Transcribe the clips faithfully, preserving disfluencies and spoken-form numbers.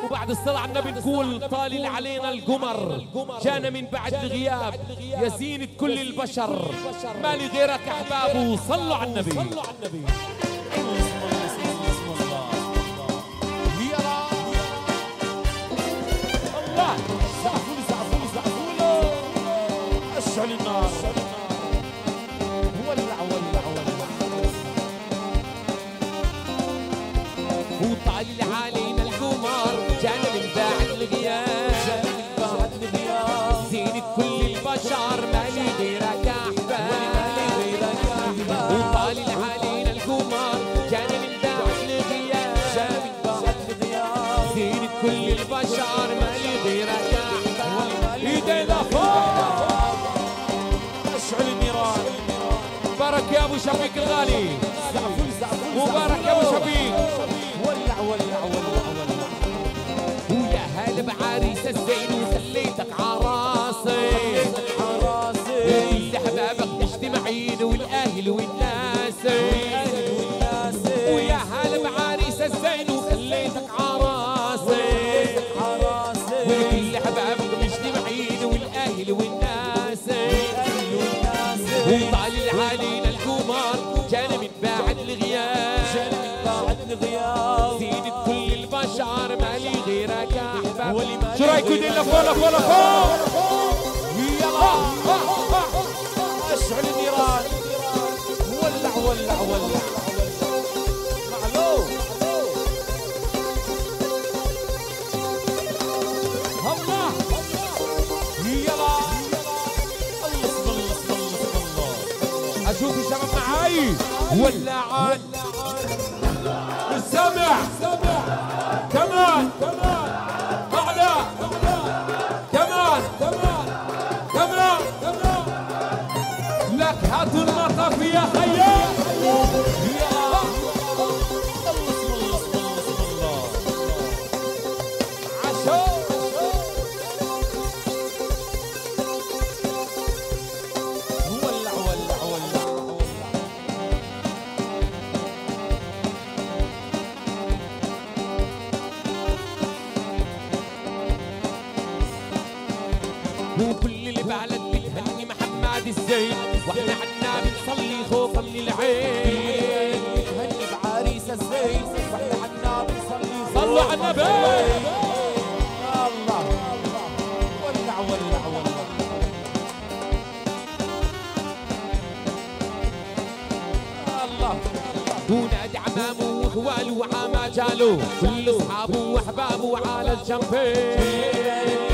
وبعد الصلاة على النبي نقول طالع علينا القمر جانا من بعد الغياب يا زينة كل البشر ما لي غيرك أحبابه صلوا على النبي. الله زعفولي زعفولي زعفولي اشعل النار ولع ولع ولع وطالع علينا القمر جانا من بعد الغياب زينة كل البشر ما لي غيرك أحباب وطالع علينا القمر جانا من بعد الغياب زينة كل البشر ما لي غيرك أحباب ايدينا فوق اشعل النيران. مبارك يا ابو شفيق الغالي مبارك يا ابو شفيق ولع ولع ولع ولع ويا هلا بعريس الزين وخليتك عراسي كل احبابك مجتمعين والاهل والناس ويا هلا بعريس الزين وخليتك عراسي وكل احبابك مجتمعين والاهل والناس وطالع علينا القمر جانا من بعد الغياب زينة كل البشر ما لي غيرك أحباب. شو رايكم دينا فوق فوق فوق يلا اشعل النيران ولع ولع ولع معلو الله يلا الله الله الله اشوف الشباب معاي ولعان السمع كمان أعلى كمان كمان لك هاتوا المطف يا خيال يا الله الله الله عشو ولع ولع ولع وكل البلد بتهني محمد الزين واحنا عنا بنصلي خوفا من العين بتهني بعريس الزين واحنا عنا بنصلي صلوا على النبي الله ولع ولع ولع الله ونادي عمامه واخواله وعما جاله كل اصحابه واحبابه على الجنبين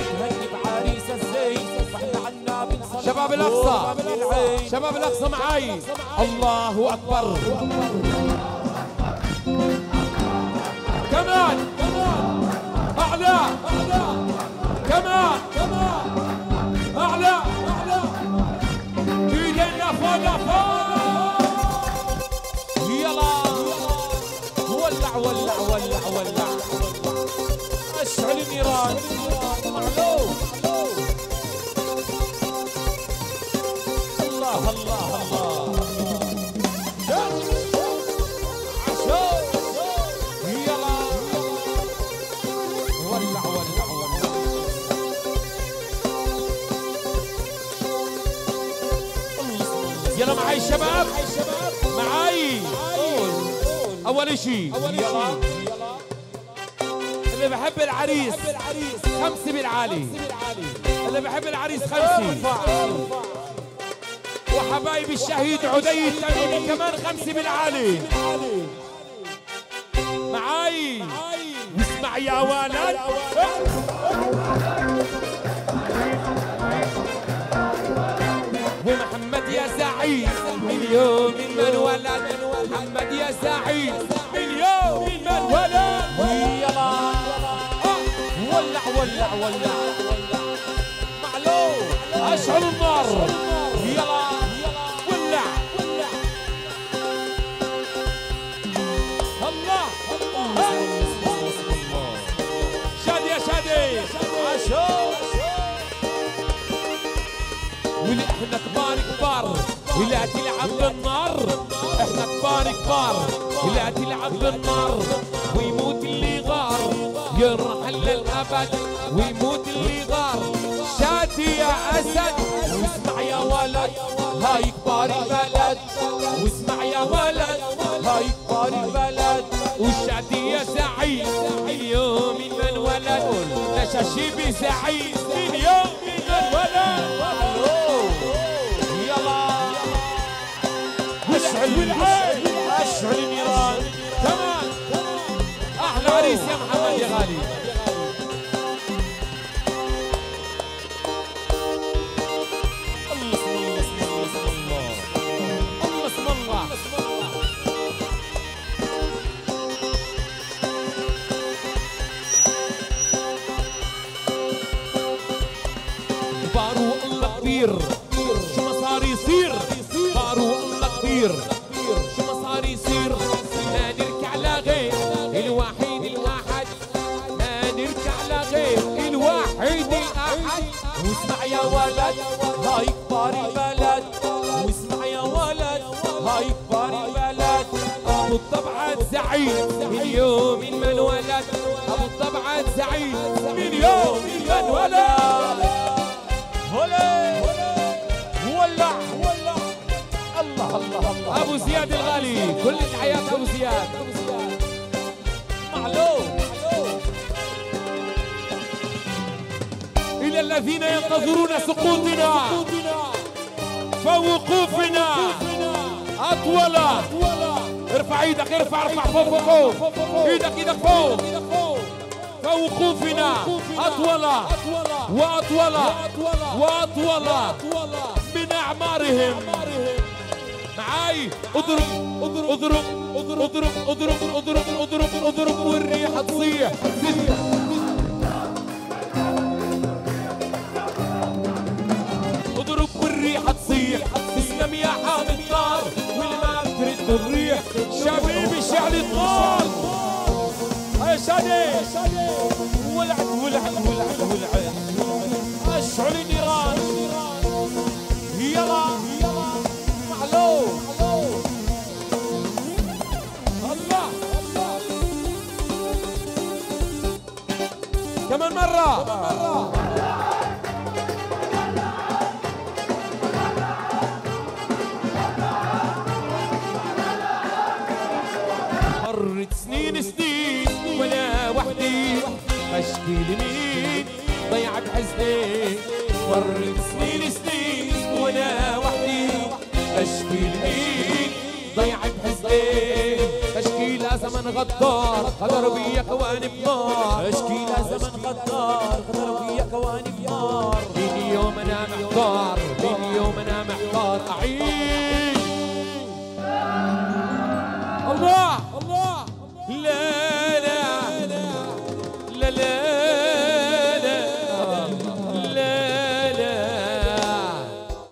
شباب الأقصى شباب الأقصى معاي الله أكبر كمان أعلى كمان أعلى إيدينا فوق فوق يلا ولع ولع ولع ولع اشعل النيران معلو الله الله الله عشو يلا ولع ولع ولع يلا معاي الشباب معاي اول شيء يلا اللي بحب العريس خمسة بالعالي اللي بحب العريس خمسة وحبايب الشهيد عدي التميمي كمان خمسة بالعالي معاي واسمع يا ولد ومحمد يا سعيد من يوم من ولد محمد يا سعيد من يوم من ولد يلا ولع ولع ولع معلو اشعل النار يلا ولع ولع الله الله شادي يا شادي عشو واللي احنا كبار كبار ولا تلعب بالنار احنا كبار كبار ولا تلعب بالنار ويموت اللي غار يرحل للأبد ويموت اللي غار. شادي يا أسد واسمع يا ولد هاي كبار البلد، واسمع يا ولد هاي كبار البلد. والشادي يا سعيد اليوم من ولد، نشاشيبي سعيد اليوم من ولد. يلا اشعل اشعل النيران كمان. احلى عريس يا محمد يا غالي. الله اسم الله اسم الله الله اسم الله. بارو الله كبير شو ما صار يصير، بارو الله كبير شو ما صار يصير. ما نركع لغير الوحيد الأحد، ما نركع لغير الوحيد الأحد. واسمع يا ولد هاي كبار البلد، واسمع يا ولد هاي كبار البلد. أبو الطبعات سعيد اليوم من ولد، أبو الطبعات سعيد من يوم من ولد. هلا ولع ولع الله الله الله. ابو زياد الغالي كل تحيات ابو زياد. معلوم الى الذين ينتظرون سقوطنا فوقوفنا اطول. ارفع ايدك ارفع ارفع فوق فوق فوق ايدك ايدك فوق. فوقوفنا اطول واطول واطول من اعمارهم. معاي اضرب اضرب اضرب اضرب اضرب اضرب اضرب اضرب اضرب والريح تصيح. اضرب والريح تصيح. تسلم يا حامد نار والما بترد الريح. شبيبي شعل النار يا شادي. ولعت ولعت ولعت ولعت. اشعل النيران يلا معلوم. الله كمان مرة. مرت سنين سنين وانا وحدي اشكي لمين ضيعت حزني. مرت سنين سنين وانا وحدي اشكي لمين ضيعت حزني. اشكي لا زمن غدار غدر بيا كواني بنار. اشكي لا زمن غدار غدر بيا كواني بنار. بين يوم انا محتار بين يوم انا محتار. اعيش